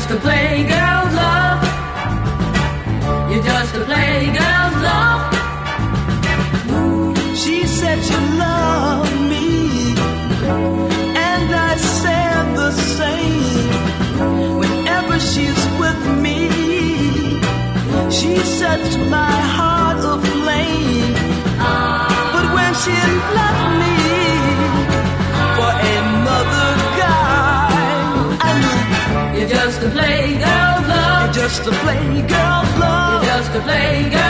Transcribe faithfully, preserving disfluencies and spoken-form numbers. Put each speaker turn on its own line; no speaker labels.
just a playgirl's love. You're just a playgirl's love.
She said you love me, and I said the same. Whenever she's with me, she sets my heart aflame. But when she left me for another guy, I knew
you're just a playgirl's love.
you're just a playgirl's love.
You're just a playgirl's